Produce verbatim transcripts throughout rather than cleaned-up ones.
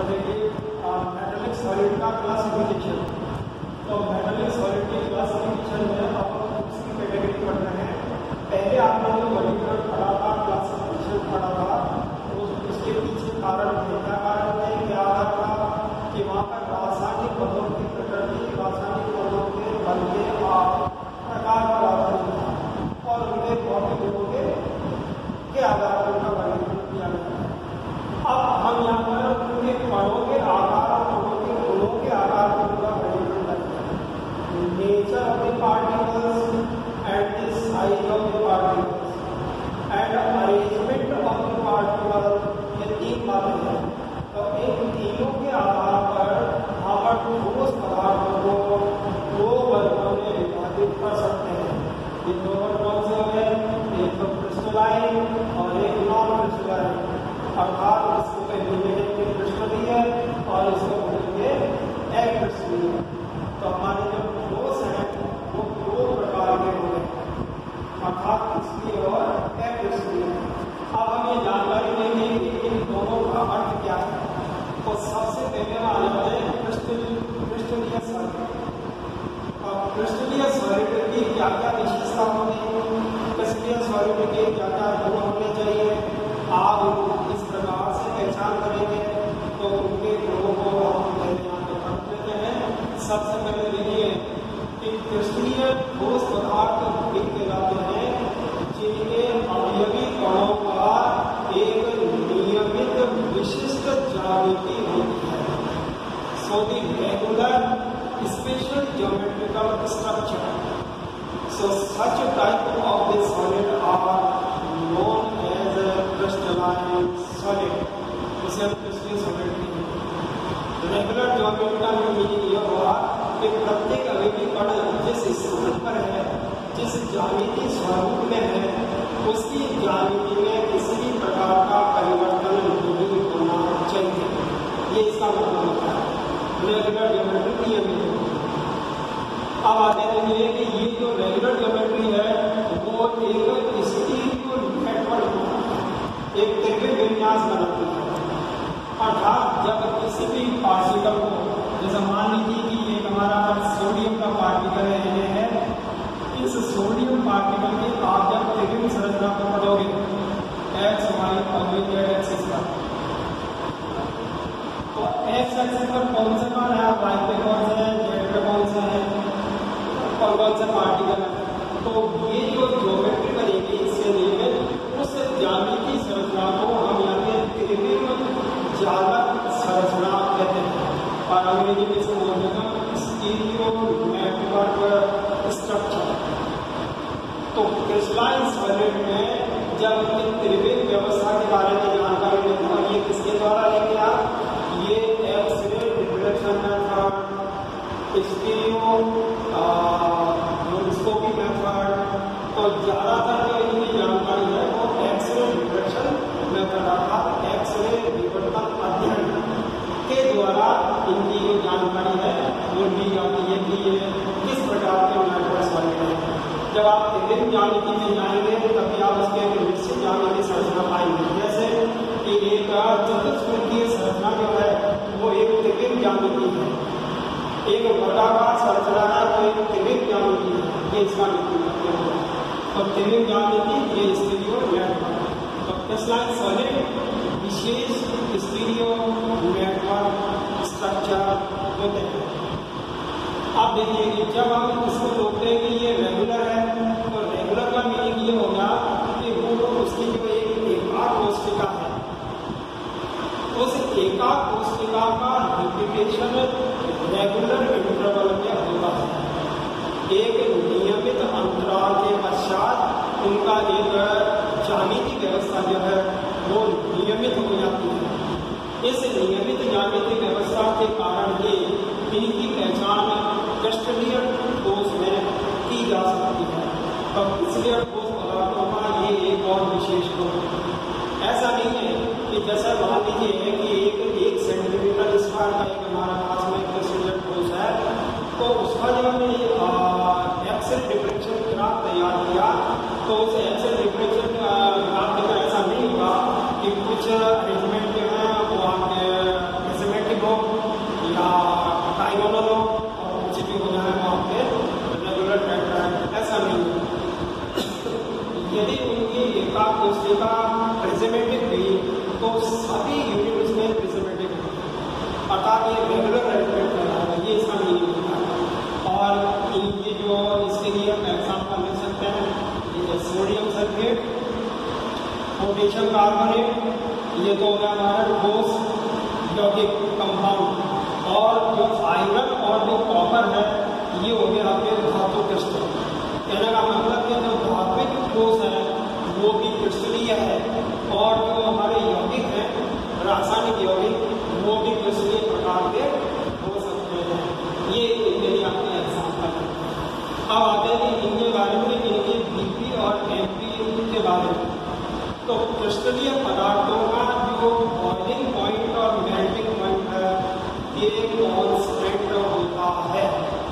पढ़ेंगे metallic solid का classification. तो मेटालिक सॉलिड की क्लासिफिकेशन में आप उसकी कैटेगरी पढ़ रहे हैं। पहले आप लोगों ने वर्गीकरण पढ़ा था, क्लासिफिकेशन पढ़ा था, तो उसके पीछे कारण क्या कारण है, क्या आधार था कि वहाँ पर रासायनिक पदों की प्रकृति, रासायनिक पदों के बल के प्रकार पर आधारित था और उनके भौतिक गुणों के के आधार पर उनका वर्गीकरण किया गया है। अब हम यहाँ पर उनके कणों के आकार और कणों के गुणों के आधार पर उनका वर्गीकरण करते हैं। Nature of the particles and the size of the particles and arrangement of the particles, ये तीन बातें हैं। तो इन तीनों के आधार पर हम ठोस पदार्थों को दो वर्गों में विभाजित कर सकते हैं। ये दो वर्ग कौन से हो गए? एक तो क्रिस्टलाइन और एक नॉन क्रिस्टलाइन, अर्थात इसको कहेंगे क्रिस्टलीय और इसको बोलेंगे एक्रिस्टलीय। तो हमारे जो ठोस हैं वो दो प्रकार के हो गए, अर्थात क्रिस्टलीय और एक्रिस्टलीय। अब हम ये जानकारी लेंगे कि इन दोनों का अर्थ क्या है। तो सबसे पहले आ जाते हैं क्रिस्टलीय सॉलिड। अब क्रिस्टलीय सॉलिड की क्या क्या विशेषता होती है, क्रिस्टलीय सॉलिड के क्या क्या गुण होने चाहिए, आप इस प्रकार से पहचान करेंगे। तो उनके गुणों को हम पहले यहाँ पर पढ़ लेते हैं। सबसे पहले देखिए कि क्रिस्टलीय ठोस पदार्थ वे कहलाते हैं जिनके अवयवी कणों का एक नियमित विशिष्ट ज्यामिति होती है। So the regular special geometrical structure, so such a type of the solid are known as a crystalline solid. उसे हम क्रिस्टलीय सॉलिड कहते हैं। रेगुलर ज्योमेट्री का मीनिंग यह हुआ कि प्रत्येक अवयवी कण जिस स्थान पर है, जिस ज्यामिति स्वरूप में है, उसकी ज्यामिति में किसी भी प्रकार का परिवर्तन नहीं होना चाहिए। ये इसका मतलब होता है रेगुलर ज्योमेट्री नियमित। अब आते हैं कि ये जो रेगुलर ज्योमेट्री है वो एक स्टीरियो नेटवर्क, एक त्रिविम विन्यास बनाती है। अर्थात जब किसी भी पार्टिकल को, जैसे मान लीजिए कि एक हमारा सोडियम का पार्टिकल है, इस सोडियम पार्टिकल की आप जब त्रिविम संरचना को पढ़ोगे एक्स वाई और जेड एक्सिस पर, तो एक्स एक्सिस पर कौन से मान है, वाई पे कौन से है, जेड पे कौन से है और कौन से पार्टिकल है। तो ये जो ज्योमेट्री बनेगी इससे लेकर उस ज्यामिति संरचना को हम यहाँ पे त्रिविम जालक संरचना कहते हैं और अंग्रेजी में इसे बोलते हैं स्टीरियो नेटवर्क स्ट्रक्चर। तो क्रिस्टलाइन सॉलिड में जब त्रिविम व्यवस्था के बारे में जानकारी लेते हैं, ये किसके द्वारा लेंगे आप, ये X-ray diffraction method, stereoscopy method, तो ज्यादातर जो इनकी जानकारी है वो एक्स-रे डिफ्रेक्शन मेथड अर्थात एक्स-रे विवर्तन अध्ययन के द्वारा इनकी जो जानकारी है वो दी जाती है कि ये किस प्रकार के नेटवर्क सॉलिड है। जब आप त्रिविम ज्यामिति में जाएंगे तभी आप उसके निश्चित ज्यामिति संरचना पाएंगे। जैसे कि एक चतुष्फलकीय संरचना जो है वो एक त्रिविम ज्यामिति है, एक वर्गाकार संरचना है वो एक त्रिविम ज्यामिति है। ये इसका मतलब है। तो त्रिविम ज्यामिति ये स्टीरियो नेटवर्क, तो क्रिस्टलाइन सॉलिड विशेष स्टीरियो नेटवर्क स्ट्रक्चर होते हैं। अब देखिए कि जब हम इसको बोलते हैं कि ये रेगुलर है, तो रेगुलर का मीनिंग ये होगा कि वो उसकी जो एक एकाक कोशिका है, उस एकाक कोशिका का रिपीटेशन रेगुलर इंटरवल में होता है। एक नियमित अंतराल के पश्चात उनका एक ज्यामिति व्यवस्था जो है वो नियमित हो जाती है। इस नियमित ज्यामिति व्यवस्था के कारण ही इनकी पहचान क्रिस्टलीय ठोस में की जा सकती है। तो क्रिस्टलीय ठोस पदार्थों का ये एक और विशेष गुण है। ऐसा नहीं है कि जैसा मान लीजिए कि एक एक सेंटीमीटर स्क्वायर का एक हमारा पास में क्रिस्टलीय ठोस है, तो उसका जो हमने एक्स-रे डिफ्रेक्शन ग्राफ तैयार किया, तो उस एक्स-रे डिफ्रेक्शन ग्राफ में ऐसा नहीं होगा कि कुछ अरेंजमेंट जो है वो आपके सभी यूनिट में प्रिजर्वेटिव अर्थात ये रेगुलर एलिमेंट है, ये इसका मीनिंग होता है। और ये जो इसके लिए हम एग्जाम्पल ले सकते हैं, ये सोडियम सल्फेट, पोटेशियम कार्बोनेट, ये तो हो गया हमारा ठोस यौगिक कंपाउंड, और जो आयरन और जो कॉपर है ये हो गया आपके धातु क्रिस्टल। कहने का मतलब कि जो धात्विक ठोस है वो भी क्रिस्टलीय है, और जो हमारे यौगिक हैं रासायनिक यौगिक वो भी क्रिस्टलीय प्रकार के हो सकते हैं। ये इनके लिए आपके एग्जाम्पल है। अब आते हैं इनके बारे में, इनके बीपी और एमपी के बारे में। तो क्रिस्टलीय पदार्थों का जो बॉइलिंग पॉइंट और मेल्टिंग पॉइंट है ये कांस्टेंट होता है।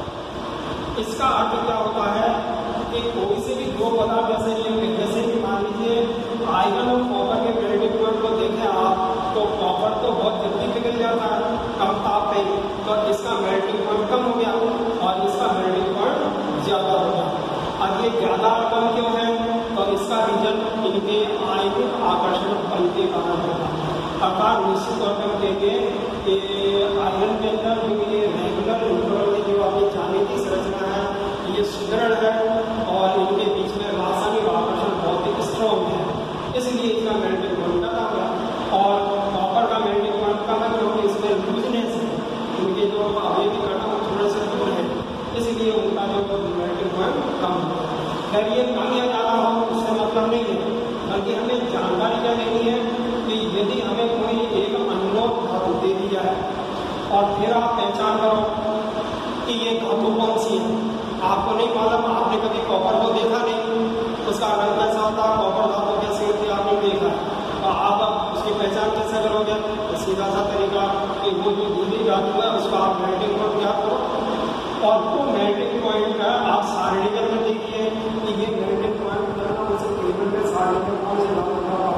इसका अर्थ क्या होता है कि कोई से भी दो पदार्थ जैसे ये जैसे कि मान लीजिए आयरन और कॉपर के मेल्टिंग पॉइंट को देखें आप, तो कॉपर तो बहुत जल्दी पिघल जाता है कम ताप पे, तो इसका मेल्टिंग पॉइंट कम हो गया और इसका मेल्टिंग पॉइंट ज्यादा हो गया। अब ये ज्यादा कम क्यों है? तो इसका रीजन इनके आयनिक आकर्षण बल के कारण होता है। अर्थात निश्चित तौर पर कहेंगे कि आयरन के अंदर जो ये रेगुलर इंटरवल में जो आपकी जाने की संरचना है ये सुदृढ़ है, और इनके बीच में रासायनिक आकर्षण बहुत ही स्ट्रॉन्ग है, इसलिए इसका मेल्टिंग पॉइंट ज्यादा हो गया। और कॉपर का मेल्टिंग पॉइंट कम है क्योंकि इसमें लूजनेस है, इनके जो अवयवी कण थोड़े से दूर है, इसलिए उनका जो मेल्टिंग पॉइंट कम हो गया। खैर ये कम या ज़्यादा हो उससे मतलब नहीं है, बल्कि हमें जानकारी क्या देनी है कि यदि हमें कोई एक अनलोक धातु दे दी जाए और फिर आप पहचान करो कि ये धातु कौन सी है, आपको नहीं मालूम, आपने कभी कॉपर को देखा नहीं, उसका रंग कैसा होता है, कॉपर धातु कैसी होती है आपने देखा, तो आप उसकी पहचान कैसे करोगे? तो सीधा सा तरीका कि वो जो दूसरी धातु है उसका आप मेल्टिंग पॉइंट याद करो, और वो मेल्टिंग पॉइंट है आप सारणीकरण में देखिए कि ये मेल्टिंग पॉइंट करना उसे टेबल में सारणीकरण कौन से लागू होगा।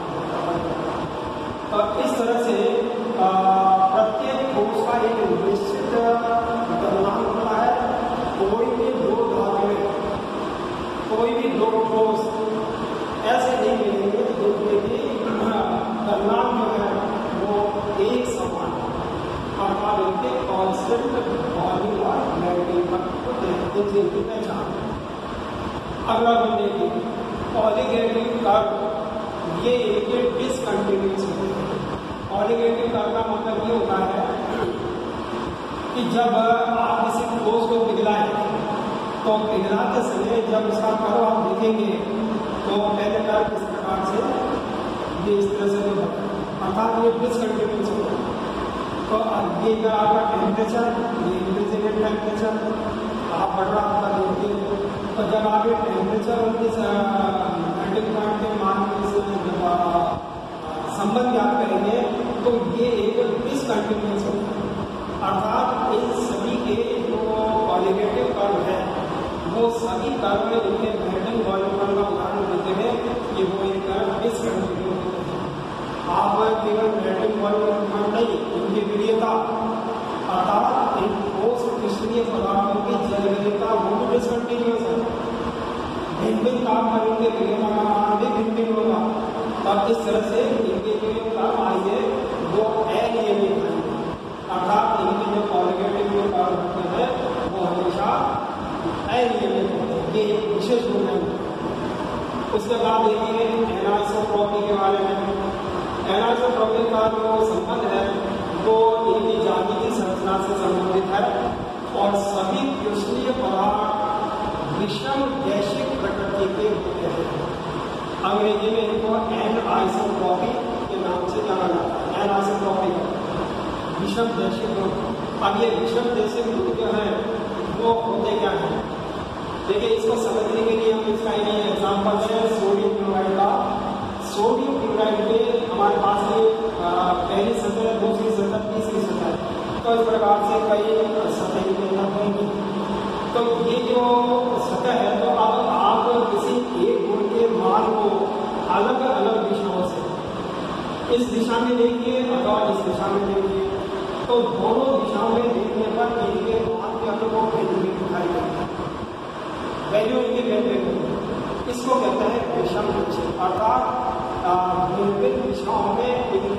और इस तरह से प्रत्येक ठोस का एक निश्चित गलनांक होता है। कोई भी दो धातुएं, कोई भी दो ठोस ऐसे नहीं मिलेंगे जिनके गलनांक जो है वो एक समान, अर्थात इनके कांस्टेंट वॉल्यूम और मेल्टिंग होते हैं, जिनकी पहचान। अगला हम देखिए पॉलीगेटिव कर्व, ये इनके डिसकंटिन्यूस होते हैं। पॉलीगेटिव कर्व का मतलब ये होता है कि जब आप किसी ठोस को पिघलाएं तो पिघलाते समय जब इसका कर्व आप देखेंगे तो पहले कर्व इस प्रकार से ये इस तरह से होता है, अर्थात ये डिसकंटिन्यूस होता है। तो अब ये अगर आपका टेम्परेचर, ये इंक्रीजिंग टेम्परेचर आप बढ़ रहा होता देखिए, तो जब आप ये टेम्परेचर और इस मेल्टिंग पॉइंट के मान से जब संबंध ज्ञात करेंगे तो ये एक डिसकंटिन्यूस होता है। अर्थात इन सभी के जो पॉलीगेटिव कर्व है वो सभी कर्व में इनके मेल्टिंग वॉल्यूम का उदाहरण देते हैं कि वो एक कर्व डिसकंटिन्यूस होते हैं। आप केवल मेल्टिंग वॉल्यूम नहीं, इनकी विधेयता अर्थात इन ठोस क्रिस्टलीय पदार्थों की जलविधेयता वो भी डिसकंटिन्यूस है। भिन्न भिन्न तापमान इनके विधेयता का मान भी भिन्न भिन्न होगा, और इस तरह से इनके जो कर्व आएंगे वो अनियमित आएंगे, अर्थात इनके जो पॉलीगेटिव जो कर्व होते हैं वो हमेशा अनियमित होते हैं। ये एक विशेष गुण है। उसके बाद देखिए एनाइसोट्रॉपी के बारे में। एनाइसोट्रॉपी का जो संबंध है वो इनकी जाति की संरचना से संबंधित है, और सभी क्रिस्टलीय पदार्थ विषम वैश्विक प्रकृति के होते हैं। अंग्रेजी में इनको एनाइसोट्रॉपी के नाम से जाना जाता है। एनाइसोट्रॉपी विषम वैश्विक ग्रुप। अब ये विषम वैश्विक ग्रुप जो है वो होते क्या है? देखिए, इसको समझने के लिए हम इसका ये एग्जाम्पल है सोडियम क्लोराइड का। सोडियम क्लोराइड पे हमारे पास ये पहली सतह, दूसरी सतह, तीसरी सतह, तो इस प्रकार से कई सतह के अंदर होंगी। तो ये जो सतह है, तो अब आप किसी एक गुण के मान को अलग अलग दिशाओं से इस दिशा में देखिए अथवा इस दिशा में देखिए, तो दोनों दिशाओं में देखने पर इनके मान के अंदर वो वैल्यू दिखाई देती है, वैल्यू इनकी वैल्यू। इसको कहते हैं विषम विक्षेप, अर्थात विभिन्न दिशाओं में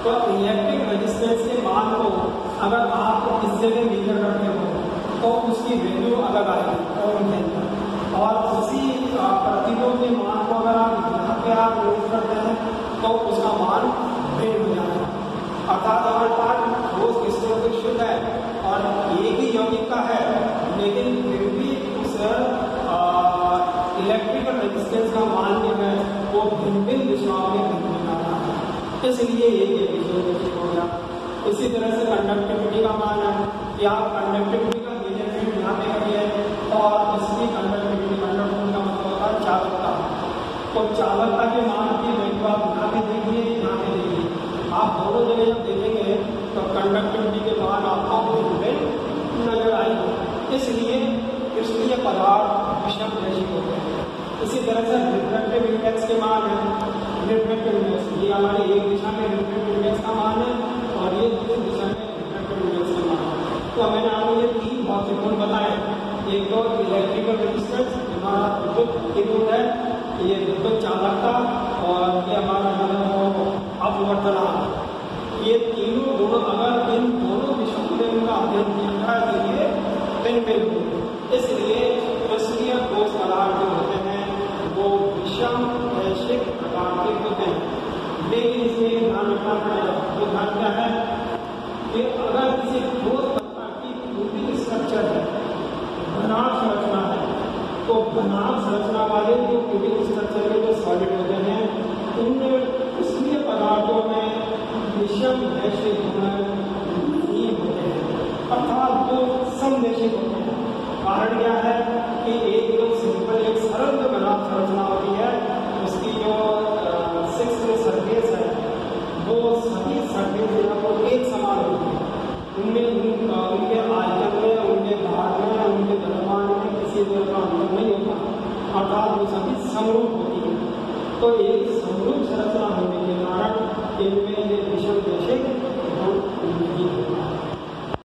तो इलेक्ट्रिक रेजिस्टेंस के मान को अगर आप इस जगह मीजर करते हो तो उसकी वैल्यू अलग आएगी और उनके अंदर, और उसी प्रतिरोध के मान को अगर आप यहाँ पे आप नोट करते हैं तो उसका मान भिन्न हो जाएगा। अर्थात हमारे पास ठोस क्रिस्टल शुद्ध है और एक ही यौगिक का है, लेकिन फिर भी उस इलेक्ट्रिकल रेजिस्टेंस का मान जो है वो भिन्न भिन्न दिशाओं में भिन्न भिन्न आता है, इसलिए ये विजुअल हो गया। इसी तरह से कंडक्टिविटी का मान है कि आप कंडक्टिविटी का मेजरमेंट यहाँ पे करिए और इसकी कंडक्टिविटी कंडक्टिविटी का मतलब होता है चालकता, तो चालकता के मान की वैल्यू आप यहाँ पे देखिए, यहाँ पे देखिए, आप दोनों जगह जब देखेंगे तो कंडक्टिविटी के मान आपको भिन्न नजर आएंगे, इसलिए क्रिस्टलीय पदार्थ विषम रैखिक होते हैं। इसी तरह से रिफ्रैक्टिव इंडेक्स के मान है, रिफ्रैक्टिव इंडेक्स ये हमारे एक दिशा में रिफ्रैक्टिव इंडेक्स का मान है और ये दूसरी दिशा में रिफ्रैक्टिव इंडेक्स का मान है। तो मैंने आपको ये तीन भौतिक गुण बताए, एक तो इलेक्ट्रिकल रेजिस्टेंस हमारा विद्युत विरोध है, ये विद्युत चालकता और ये हमारा अपवर्तनांक, ये तीनों गुण अगर इन दोनों विषयों में उनका अध्ययन किया है तो ये भिन्न भिन्न होते हैं। इसलिए क्रिस्टलीय ठोस पदार्थ जो होते हैं वो विषम रैखिक प्रकार के होते हैं, लेकिन इसमें ध्यान रखना पड़ेगा। तो ध्यान क्या है कि अगर किसी ठोस पदार्थ की पूरी स्ट्रक्चर है, बनाव संरचना है, तो बनाव संरचना वाले जो क्यूबिक स्ट्रक्चर के जो सॉलिड होते हैं उन क्रिस्टलीय पदार्थों में विषम रैखिक गुण नहीं होते हैं, अर्थात वो समरैखिक होते हैं। कारण क्या है कि एक जो सिंपल एक सरल जो बनाव संरचना होती है उसकी जो सिक्स सरफेस है वो सभी सरफेस जो है वो एक समान होती है, उनमें उन, उनके आयतन में, उनके भार में, उनके द्रव्यमान में किसी तरह का अंतर नहीं होता, अर्थात वो सभी समरूप होती है। तो एक समरूप संरचना होने के कारण इनमें